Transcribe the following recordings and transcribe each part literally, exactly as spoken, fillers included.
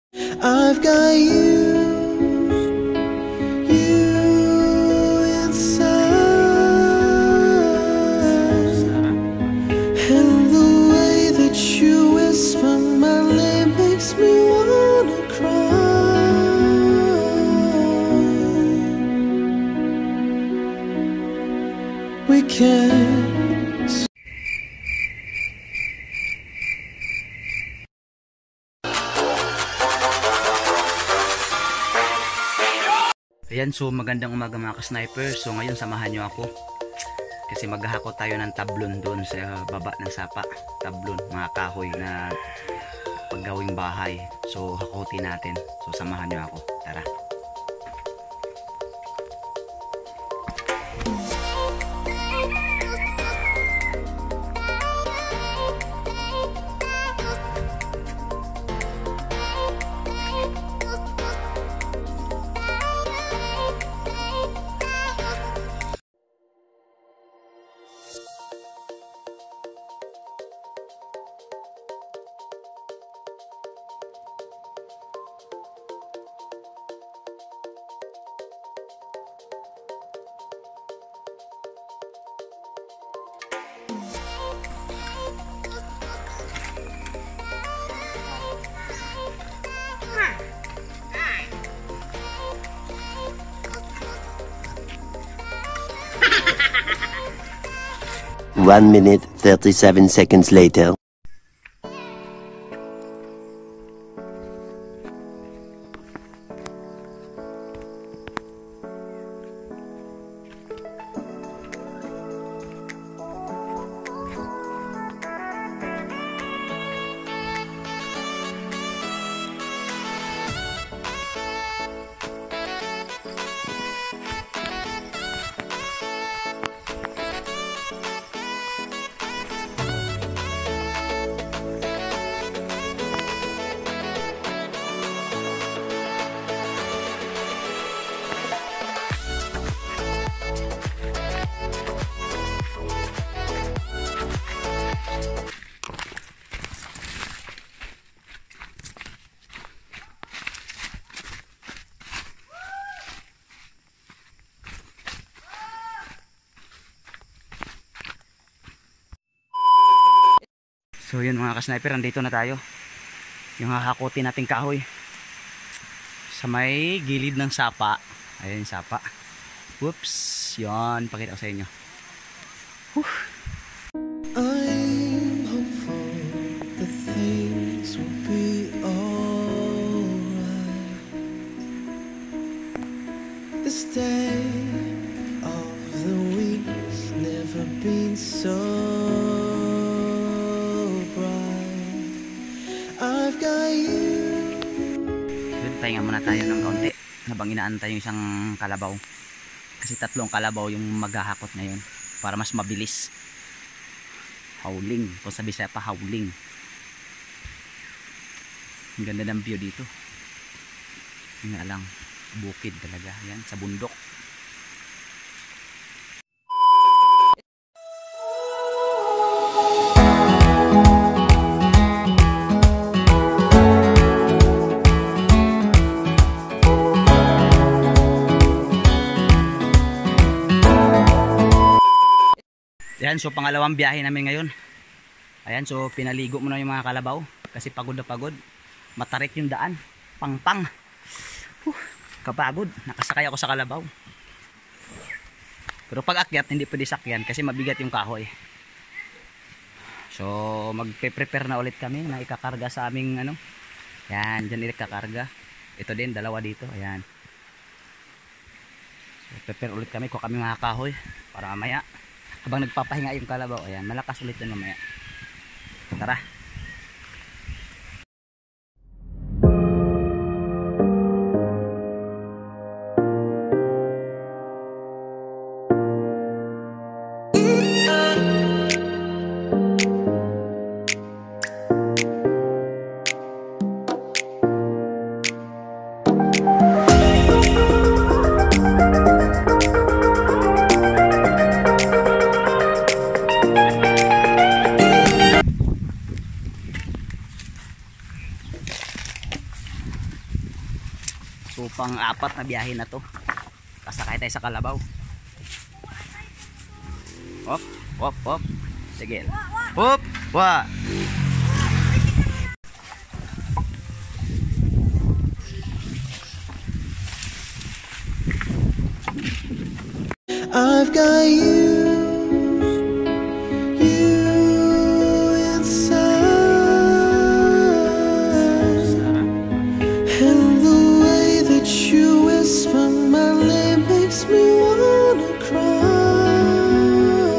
I've got you, you inside, and the way that you whisper my name makes me wanna cry. We can. Ayan, so magandang umaga mga ka-sniper. So ngayon samahan nyo ako kasi maghahakot tayo ng tablon doon sa baba ng sapa. Tablon, mga kahoy na paggawing bahay. So hakutin natin. So samahan nyo ako. Tara. One minute, thirty-seven seconds later. So yun mga ka-sniper, andito na tayo. Yung hahakutin nating kahoy sa may gilid ng sapa. Ayan yung sapa. Whoops, yun, pakita ko sa inyo. Whew. I'm hopeful that things will be alright. This day of the week's never been so bright. I've got you. Yun, pahinga muna tayo ng kaunti habang inaantay yung isang kalabaw. Kasi tatlong kalabaw yung maghahakot ngayon para mas mabilis. Howling, kung sa Bisaya pa howling. Ang ganda ng view dito. Yung nga lang, bukid talaga yan, sa bundok. Ayan, so pangalawang biyahe namin ngayon. Ayan, so pinaligo muna yung mga kalabaw kasi pagod na pagod. Matarik yung daan, pang-pang. Huh, kapagod, nakasakay ako sa kalabaw. Pero pag akyat hindi pwede sakyan kasi mabigat yung kahoy. So magpe-prepare na ulit kami na ikakarga sa aming ano. Ayan, dyan ikakarga. Ito din, dalawa dito. Ayan. So prepare ulit kami kung kami mga kahoy para mamaya habang nagpapahinga yung kalabaw. Ayan, malakas ulit yun mamaya. Tara. So pang apat na biyahe na to. Kasakay tayo sa kalabaw. Hop, hop, hop. Sige. Hop, wa. I've got you, you inside, and the way that you whisper my name makes me wanna cry.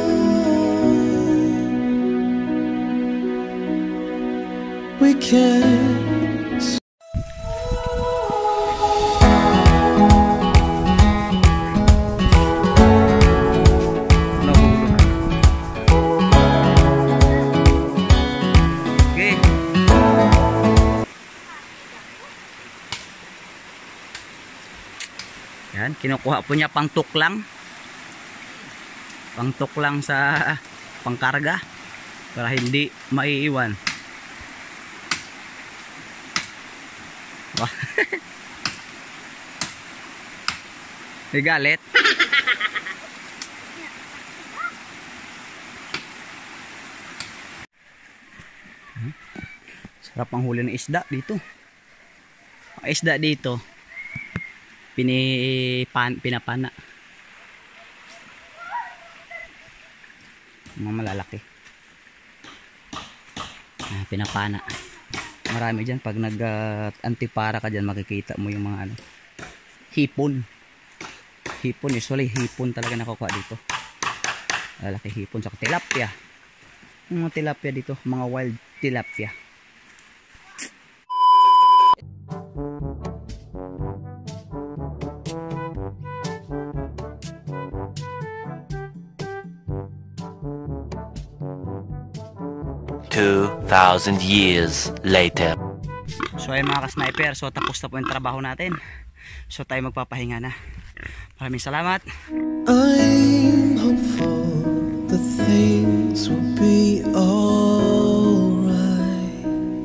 We can. Yan, kinukuha po niya pang tuklang. Pang tuklang sa pangkarga para hindi maiiwan. Wah. May galit. Sarap ang huli ng isda dito. Ang isda dito Pinipan, pinapana. Mga malalaki. Ah, pinapana. Marami dyan. Pag nag-antipara uh, ka dyan, makikita mo yung mga ano, hipon. Hipon. Usually, hipon talaga nakukuha dito. Malalaki hipon. Saka tilapia. Mga tilapia dito. Mga wild tilapia. Two thousand years later. So ay mga ka-sniper, so tapos na po yung trabaho natin. So tayo magpapahinga na. Maraming salamat. I'm hopeful that things will be alright.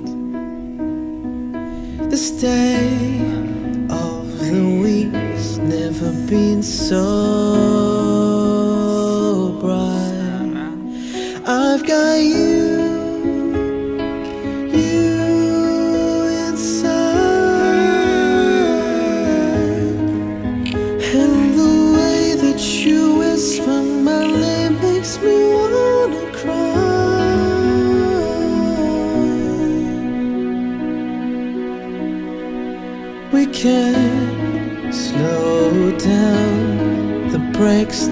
This day of the week's never been so bright. I've got you. We can slow down, the brakes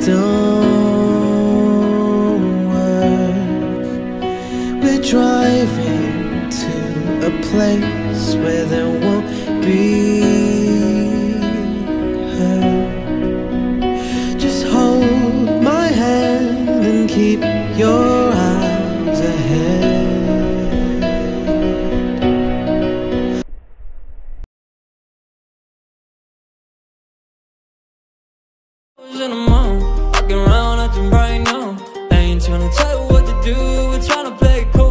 don't work. We're driving to a place where there won't be hurt. Just hold my hand and keep your eyes ahead. In a month, walking around acting right now. I ain't tryna tell you what to do, we're tryna play it cool.